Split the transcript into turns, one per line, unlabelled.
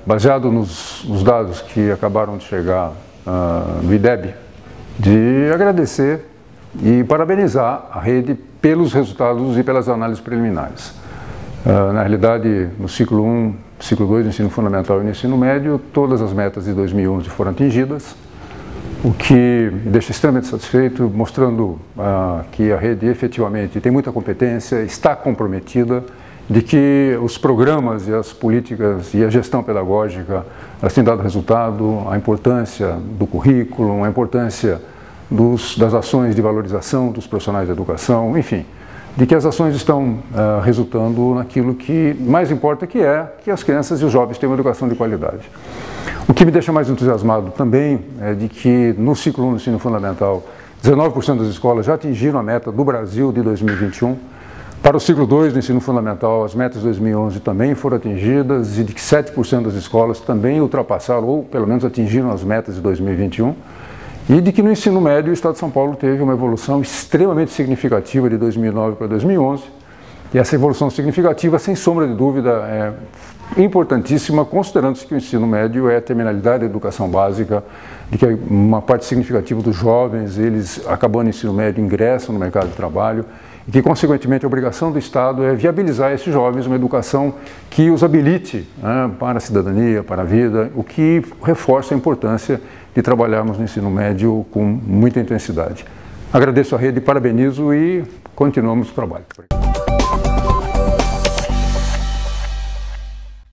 baseado nos dados que acabaram de chegar no IDEB, de agradecer e parabenizar a rede pelos resultados e pelas análises preliminares. Na realidade, no ciclo 1, ciclo 2 do ensino fundamental e no ensino médio, todas as metas de 2011 foram atingidas, o que me deixa extremamente satisfeito, mostrando que a rede efetivamente tem muita competência, está comprometida, de que os programas e as políticas e a gestão pedagógica elas têm dado resultado, a importância do currículo, a importância das ações de valorização dos profissionais da educação, enfim, de que as ações estão resultando naquilo que mais importa, que é que as crianças e os jovens tenham uma educação de qualidade. O que me deixa mais entusiasmado também é de que no ciclo 1 do ensino fundamental, 19% das escolas já atingiram a meta do Brasil de 2021. Para o ciclo 2 do ensino fundamental, as metas de 2011 também foram atingidas e de que 7% das escolas também ultrapassaram ou pelo menos atingiram as metas de 2021. E de que no ensino médio o Estado de São Paulo teve uma evolução extremamente significativa de 2009 para 2011. E essa evolução significativa, sem sombra de dúvida, é importantíssima, considerando-se que o ensino médio é a terminalidade da educação básica, de que uma parte significativa dos jovens, eles acabando o ensino médio, ingressam no mercado de trabalho, e que, consequentemente, a obrigação do Estado é viabilizar a esses jovens uma educação que os habilite para a cidadania, para a vida, o que reforça a importância de trabalharmos no ensino médio com muita intensidade. Agradeço a rede, parabenizo e continuamos o trabalho.